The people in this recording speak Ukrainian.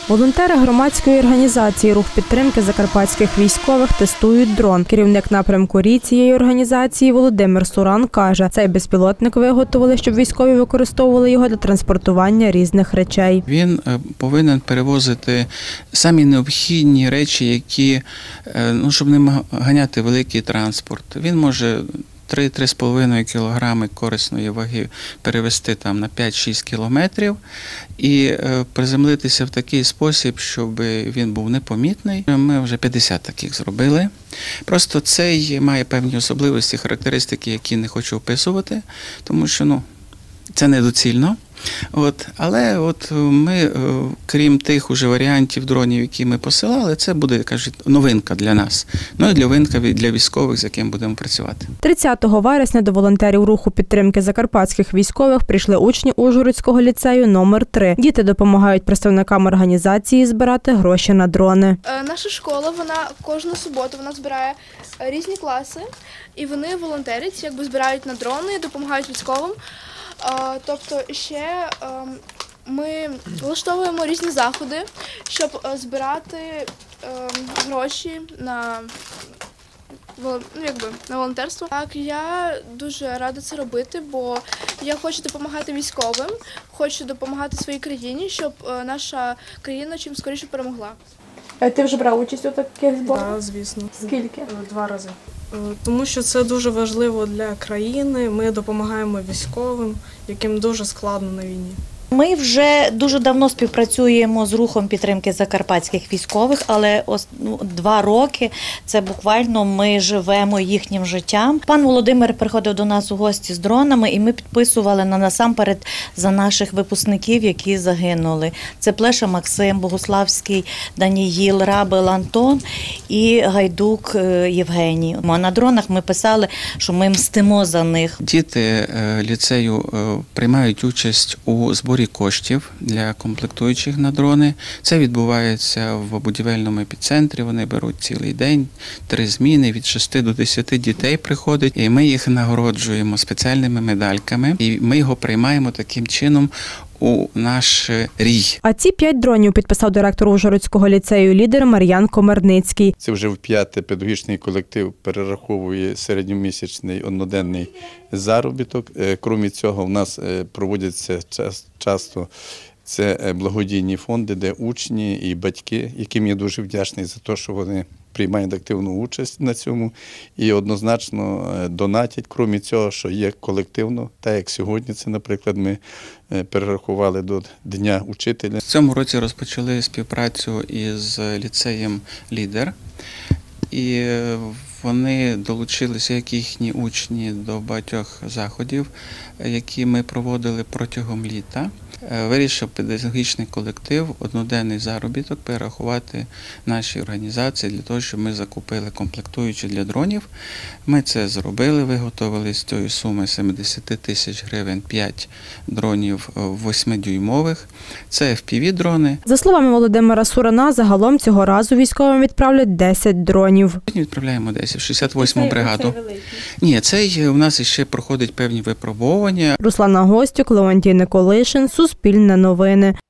Волонтери громадської організації «Рух підтримки закарпатських військових» тестують дрон. Керівник напрямку «Рій» цієї організації Володимир Суран каже, цей безпілотник виготовили, щоб військові використовували його для транспортування різних речей. Він повинен перевозити самі необхідні речі, які, щоб не ганяти великий транспорт. Він може 3-3,5 кілограми корисної ваги перевести там на 5-6 кілометрів і приземлитися в такий спосіб, щоб він був непомітний. Ми вже 50 таких зробили. Просто цей має певні особливості, характеристики, які не хочу описувати, тому що це недоцільно. Але ми, крім тих уже варіантів дронів, які ми посилали, це буде, кажуть, новинка для нас. І новинка для військових, з яким будемо працювати. 30 вересня до волонтерів руху підтримки закарпатських військових прийшли учні Ужгородського ліцею номер 3. Діти допомагають представникам організації збирати гроші на дрони. Наша школа, кожну суботу збирає різні класи, і вони волонтерять, збирають на дрони, допомагають військовим. Тобто ще ми влаштовуємо різні заходи, щоб збирати гроші на волонтерство. Так, я дуже рада це робити, бо я хочу допомагати військовим, хочу допомагати своїй країні, щоб наша країна чим скоріше перемогла. Ти вже брав участь у таких зборах? Так, звісно. Скільки? 2 рази. Тому що це дуже важливо для країни, ми допомагаємо військовим, яким дуже складно на війні. Ми вже дуже давно співпрацюємо з рухом підтримки закарпатських військових, але 2 роки це буквально ми живемо їхнім життям. Пан Володимир приходив до нас у гості з дронами, і ми підписували насамперед за наших випускників, які загинули. Це Плеша Максим, Богуславський Даніїл, Рабел Антон і Гайдук Євгеній. А на дронах ми писали, що ми мстимо за них. Діти ліцею приймають участь у зборі коштів для комплектуючих на дрони. Це відбувається в будівельному епіцентрі, вони беруть цілий день, 3 зміни, від 6 до 10 дітей приходить, і ми їх нагороджуємо спеціальними медальками, і ми його приймаємо таким чином у наш рій. А ці 5 дронів підписав директор Ужгородського ліцею «Лідер» Мар'ян Комарницький. Це вже вп'яте педагогічний колектив перераховує середньомісячний одноденний заробіток. Крім цього, у нас проводяться часто це благодійні фонди, де учні і батьки, яким я дуже вдячний за те, що вони приймають активну участь на цьому і однозначно донатять, крім цього, що є колективно, так як сьогодні це, наприклад, ми перерахували до Дня учителя. В цьому році розпочали співпрацю із ліцеєм «Лідер», і вони долучилися, як їхні учні, до багатьох заходів, які ми проводили протягом літа. Вирішив педагогічний колектив одноденний заробіток перерахувати нашій організації для того, щоб ми закупили комплектуючі для дронів. Ми це зробили, виготовили з цієї суми 70 тисяч гривень 5 дронів 8-дюймових. Це FPV-дрони. За словами Володимира Сурана, загалом цього разу військовим відправлять 10 дронів. Сьогодні відправляємо 10, 68-му бригаду. Ні, цей у нас ще проходить певні випробування. Руслана Гостюк, Леонтій Николишин, Суспільне новини.